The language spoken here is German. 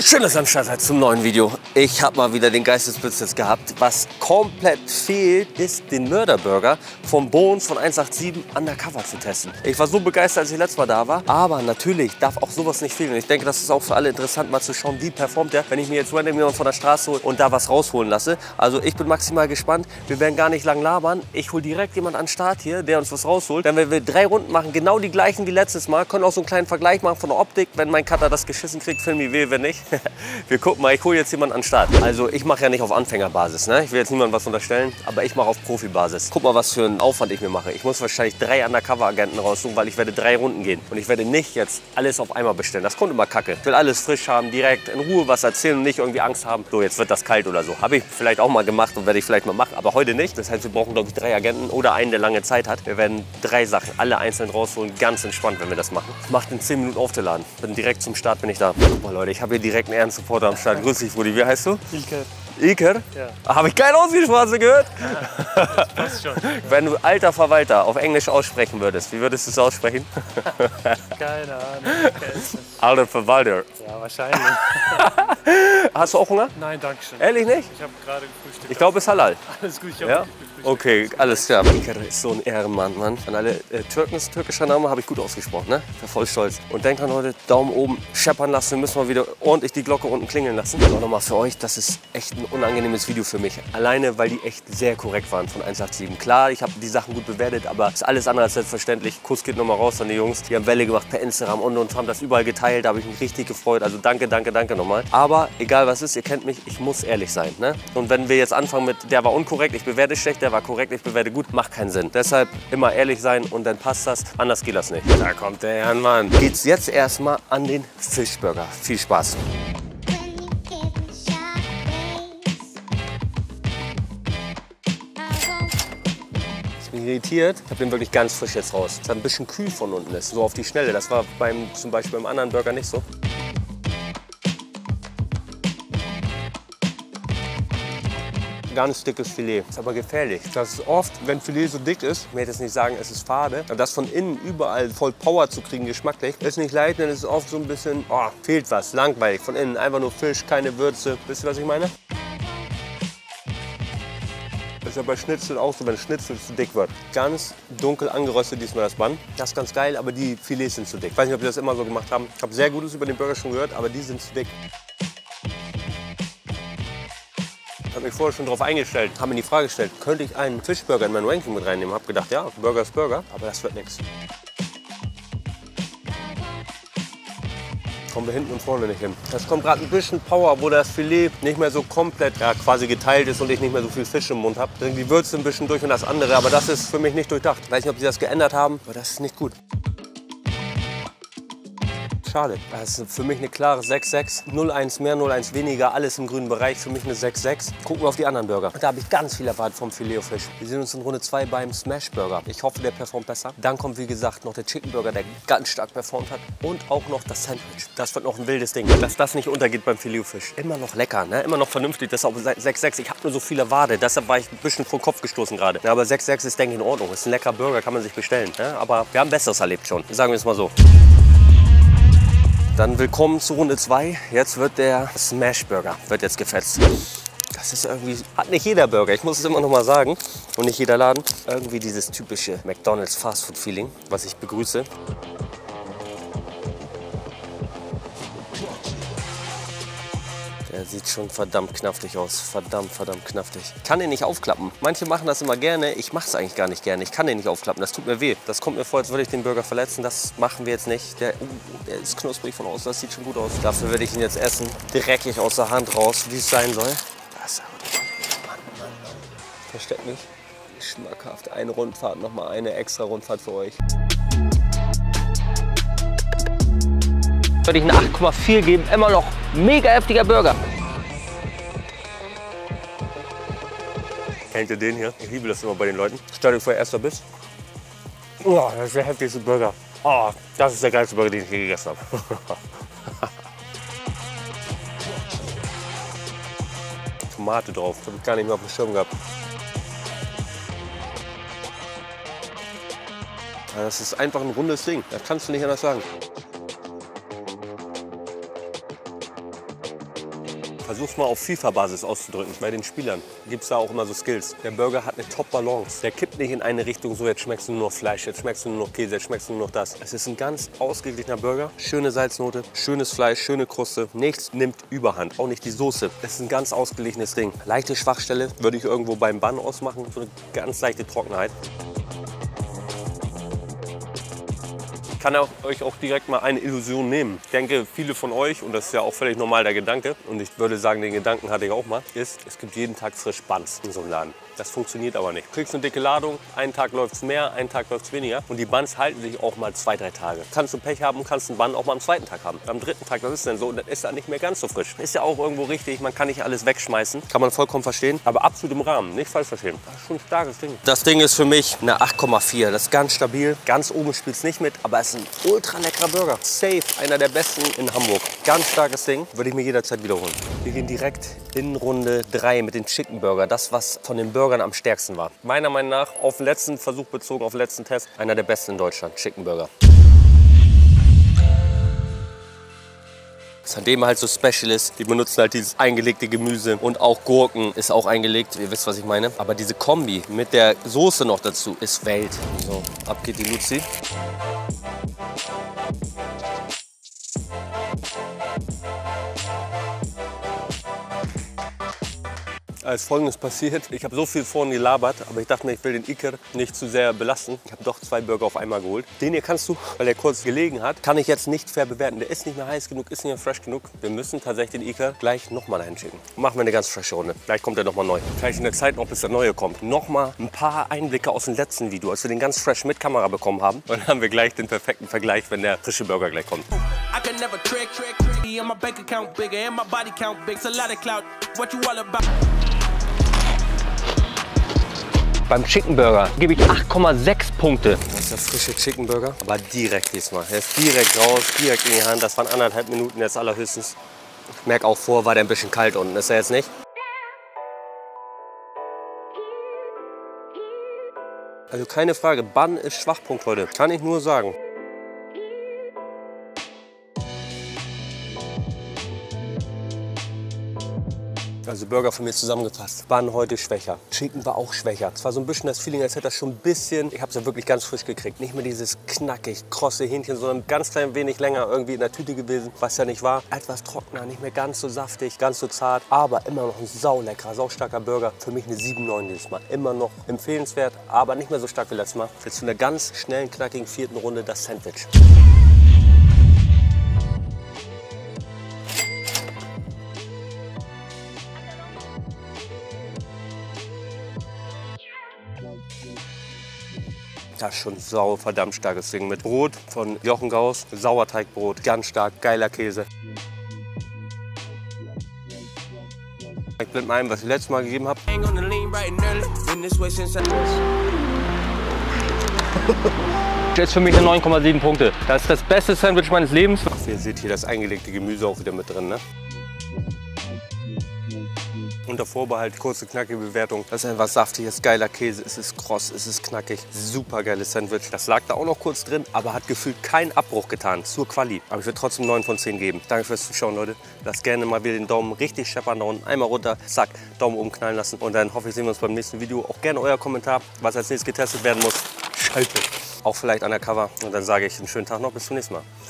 Schön, dass ihr am Start seid zum neuen Video. Ich habe mal wieder den Geistesblitz jetzt gehabt. Was komplett fehlt, ist den Mörderburger vom Bones von 187 undercover zu testen. Ich war so begeistert, als ich letztes Mal da war. Aber natürlich darf auch sowas nicht fehlen. Und ich denke, das ist auch für alle interessant, mal zu schauen, wie performt der, wenn ich mir jetzt random jemanden von der Straße hole und da was rausholen lasse. Also ich bin maximal gespannt. Wir werden gar nicht lang labern. Ich hole direkt jemanden an den Start hier, der uns was rausholt. Dann werden wir 3 Runden machen, genau die gleichen wie letztes Mal. Können auch so einen kleinen Vergleich machen von der Optik. Wenn mein Cutter das geschissen kriegt, film ich weh, wenn nicht. Wir gucken mal, ich hole jetzt jemanden an den Start. Also ich mache ja nicht auf Anfängerbasis, ne? Ich will jetzt niemandem was unterstellen, aber ich mache auf Profibasis. Guck mal, was für einen Aufwand ich mir mache. Ich muss wahrscheinlich 3 Undercover-Agenten raussuchen, weil ich werde 3 Runden gehen. Und ich werde nicht jetzt alles auf einmal bestellen. Das kommt immer kacke. Ich will alles frisch haben, direkt in Ruhe was erzählen und nicht irgendwie Angst haben. So, jetzt wird das kalt oder so. Habe ich vielleicht auch mal gemacht und werde ich vielleicht mal machen, aber heute nicht. Das heißt, wir brauchen, glaube ich, 3 Agenten oder einen, der lange Zeit hat. Wir werden 3 Sachen, alle einzeln rausholen. Ganz entspannt, wenn wir das machen. Ich mache in 10 Minuten aufzuladen. Bin direkt zum Start, bin ich da. Guck mal, Leute, ich habe hier direkt einen Ehrensupporter am Start. Grüß dich, Brudi. Wie heißt du? Ilker. Ilker? Ja. Habe ich keine Ausgesprochen gehört? Ja, das passt schon. Wenn du alter Verwalter auf Englisch aussprechen würdest, wie würdest du es aussprechen? Keine Ahnung. Alter Verwalter. Ja, wahrscheinlich. Hast du auch Hunger? Nein, danke schön. Ehrlich nicht? Ich habe gerade gefrühstückt. Ich glaube, es ist halal. Alles gut, ich Ja? habe gefrühstückt. Okay, alles klar. Ilker ist so ein Ehrenmann, Mann. An alle türkischer Name habe ich gut ausgesprochen, ne? Ich bin voll stolz. Und denkt dran, Leute, Daumen oben scheppern lassen. Wir müssen mal wieder ordentlich die Glocke unten klingeln lassen. Und auch nochmal für euch, das ist echt ein unangenehmes Video für mich. Alleine, weil die echt sehr korrekt waren von 187. Klar, ich habe die Sachen gut bewertet, aber ist alles andere als selbstverständlich. Kuss geht nochmal raus an die Jungs. Die haben Welle gemacht per Instagram und haben das überall geteilt. Da habe ich mich richtig gefreut. Also danke, danke, danke nochmal. Aber egal was ist, ihr kennt mich, ich muss ehrlich sein, ne? Und wenn wir jetzt anfangen mit, der war unkorrekt, ich bewerte schlecht, der war korrekt, ich bewerte gut, macht keinen Sinn. Deshalb immer ehrlich sein und dann passt das. Anders geht das nicht. Da kommt der Herrn. Geht's jetzt erstmal an den Fischburger. Viel Spaß. Ich bin irritiert. Ich habe den wirklich ganz frisch jetzt raus. Es hat ein bisschen kühl von unten ist. So auf die Schnelle. Das war zum Beispiel beim anderen Burger nicht so. Ganz dickes Filet. Ist aber gefährlich. Das ist oft, wenn Filet so dick ist, ich möchte jetzt nicht sagen, es ist fade, aber das von innen überall voll Power zu kriegen, geschmacklich, ist nicht leicht, denn es ist oft so ein bisschen, oh, fehlt was, langweilig. Von innen einfach nur Fisch, keine Würze. Wisst ihr, was ich meine? Das ist ja bei Schnitzel auch so, wenn Schnitzel zu dick wird. Ganz dunkel angeröstet diesmal das Band. Das ist ganz geil, aber die Filets sind zu dick. Ich weiß nicht, ob wir das immer so gemacht haben. Ich habe sehr Gutes über den Burger schon gehört, aber die sind zu dick. Ich habe mich vorher schon darauf eingestellt, habe mir die Frage gestellt, könnte ich einen Fischburger in mein Ranking mit reinnehmen? Habe gedacht, ja, Burger ist Burger, aber das wird nichts. Kommen wir hinten und vorne nicht hin. Das kommt gerade ein bisschen Power, wo das Filet nicht mehr so komplett quasi geteilt ist und ich nicht mehr so viel Fisch im Mund habe. Die Würze ein bisschen durch und das andere, aber das ist für mich nicht durchdacht. Ich weiß nicht, ob sie das geändert haben, aber das ist nicht gut. Schade. Das ist für mich eine klare 6,6. 0,1 mehr, 0,1 weniger, alles im grünen Bereich. Für mich eine 6,6. Gucken wir auf die anderen Burger. Da habe ich ganz viel erwartet vom Filet-O-Fish. Wir sehen uns in Runde 2 beim Smash Burger. Ich hoffe, der performt besser. Dann kommt, wie gesagt, noch der Chicken Burger, der ganz stark performt hat. Und auch noch das Sandwich. Das wird noch ein wildes Ding. Dass das nicht untergeht beim Filet-O-Fish. Immer noch lecker, ne? Immer noch vernünftig. Das ist auch 6,6. Ich habe nur so viele Wade. Deshalb war ich ein bisschen vor den Kopf gestoßen gerade. Ja, aber 6,6 ist, denke ich, in Ordnung. Ist ein leckerer Burger, kann man sich bestellen. Ne? Aber wir haben Besseres erlebt schon. Sagen wir es mal so. Dann willkommen zu Runde 2. Jetzt wird der Smash Burger wird jetzt gefetzt. Das ist irgendwie, hat nicht jeder Burger, ich muss es immer noch mal sagen. Und nicht jeder Laden. Irgendwie dieses typische McDonald's Fastfood Feeling, was ich begrüße. Der sieht schon verdammt knaftig aus. Verdammt, verdammt knaftig. Ich kann den nicht aufklappen. Manche machen das immer gerne. Ich mache es eigentlich gar nicht gerne. Ich kann den nicht aufklappen. Das tut mir weh. Das kommt mir vor, als würde ich den Burger verletzen. Das machen wir jetzt nicht. Der ist knusprig von außen. Das sieht schon gut aus. Dafür werde ich ihn jetzt essen. Dreckig aus der Hand raus, wie es sein soll. Das ist Mann. Versteckt mich. Schmackhaft. Eine Rundfahrt, nochmal eine extra Rundfahrt für euch. Würde ich eine 8,4 geben, immer noch mega heftiger Burger. Kennt ihr den hier? Ich liebe das immer bei den Leuten. Stellt euch vor, erster Biss. Oh, das ist der heftigste Burger. Oh, das ist der geilste Burger, den ich je gegessen habe. Tomate drauf, das habe ich gar nicht mehr auf dem Schirm gehabt. Ja, das ist einfach ein rundes Ding, das kannst du nicht anders sagen. Versuch's mal auf FIFA-Basis auszudrücken. Bei den Spielern gibt es da auch immer so Skills. Der Burger hat eine Top-Balance. Der kippt nicht in eine Richtung, so jetzt schmeckst du nur noch Fleisch, jetzt schmeckst du nur noch Käse, jetzt schmeckst du nur noch das. Es ist ein ganz ausgeglichener Burger. Schöne Salznote, schönes Fleisch, schöne Kruste. Nichts nimmt Überhand, auch nicht die Soße. Es ist ein ganz ausgeglichenes Ding. Leichte Schwachstelle würde ich irgendwo beim Bun ausmachen. So eine ganz leichte Trockenheit. Ich kann euch auch direkt mal eine Illusion nehmen. Ich denke, viele von euch, und das ist ja auch völlig normal der Gedanke, und ich würde sagen, den Gedanken hatte ich auch mal, ist, es gibt jeden Tag frisch Buns in so einem Laden. Das funktioniert aber nicht. Du kriegst eine dicke Ladung, einen Tag läuft es mehr, einen Tag läuft es weniger. Und die Buns halten sich auch mal 2, 3 Tage. Kannst du Pech haben, kannst einen Bun auch mal am 2. Tag haben. Am 3. Tag, das ist dann so, und dann ist er nicht mehr ganz so frisch. Ist ja auch irgendwo richtig, man kann nicht alles wegschmeißen. Kann man vollkommen verstehen, aber absolut im Rahmen, nicht falsch verstehen. Das ist schon ein starkes Ding. Das Ding ist für mich eine 8,4. Das ist ganz stabil. Ganz oben spielt es nicht mit, aber es ist ein ultra leckerer Burger. Safe, einer der besten in Hamburg. Ganz starkes Ding, würde ich mir jederzeit wiederholen. Wir gehen direkt in Runde 3 mit den Chicken Burger. Das, was von den Burgern am stärksten war. Meiner Meinung nach, auf den letzten Versuch bezogen, auf den letzten Test, einer der besten in Deutschland, Chicken Burger. Was an dem halt so special ist, die benutzen halt dieses eingelegte Gemüse und auch Gurken ist auch eingelegt, ihr wisst, was ich meine. Aber diese Kombi mit der Soße noch dazu ist Welt. So, ab geht die Luzi. Als Folgendes passiert, ich habe so viel vorhin gelabert, aber ich dachte mir, ich will den Iker nicht zu sehr belasten. Ich habe doch 2 Burger auf einmal geholt. Den hier kannst du, weil der kurz gelegen hat, kann ich jetzt nicht fair bewerten. Der ist nicht mehr heiß genug, ist nicht mehr fresh genug. Wir müssen tatsächlich den Iker gleich nochmal hinschicken. Machen wir eine ganz frische Runde. Gleich kommt er nochmal neu. Vielleicht in der Zeit noch, bis der neue kommt. Nochmal ein paar Einblicke aus dem letzten Video, als wir den ganz fresh mit Kamera bekommen haben. Und dann haben wir gleich den perfekten Vergleich, wenn der frische Burger gleich kommt. Beim Chicken Burger gebe ich 8,6 Punkte. Das ist der frische Chicken Burger, aber direkt diesmal. Er ist direkt raus, direkt in die Hand. Das waren 1,5 Minuten jetzt allerhöchstens. Ich merke auch vor, war der ein bisschen kalt unten. Ist er jetzt nicht? Also keine Frage, Bun ist Schwachpunkt heute. Kann ich nur sagen. Also Burger von mir zusammengefasst. Bun heute schwächer. Chicken war auch schwächer. Es war so ein bisschen das Feeling, als hätte das schon ein bisschen, ich habe es ja wirklich ganz frisch gekriegt. Nicht mehr dieses knackig, krosse Hähnchen, sondern ein ganz klein wenig länger irgendwie in der Tüte gewesen, was ja nicht war. Etwas trockener, nicht mehr ganz so saftig, ganz so zart, aber immer noch ein sauleckerer, saustarker Burger. Für mich eine 7,9 dieses Mal. Immer noch empfehlenswert, aber nicht mehr so stark wie letztes Mal. Jetzt zu einer ganz schnellen, knackigen 4. Runde das Sandwich. Das ist schon sau verdammt starkes Ding mit Brot von Jochen Gauss, Sauerteigbrot, ganz stark, geiler Käse. Ich blende mal ein, was ich letztes Mal gegeben habe. Jetzt für mich eine 9,7 Punkte. Das ist das beste Sandwich meines Lebens. Ihr seht hier das eingelegte Gemüse auch wieder mit drin, ne? Unter Vorbehalt, kurze, knackige Bewertung. Das ist einfach saftiges, geiler Käse. Es ist kross, es ist knackig. Super geiles Sandwich. Das lag da auch noch kurz drin, aber hat gefühlt keinen Abbruch getan zur Quali. Aber ich würde trotzdem 9 von 10 geben. Danke fürs Zuschauen, Leute. Lasst gerne mal wieder den Daumen richtig scheppern da unten. Einmal runter, zack, Daumen oben knallen lassen. Und dann hoffe ich, sehen wir uns beim nächsten Video. Auch gerne euer Kommentar, was als nächstes getestet werden muss. Schaltet. Auch vielleicht undercover. Und dann sage ich einen schönen Tag noch. Bis zum nächsten Mal.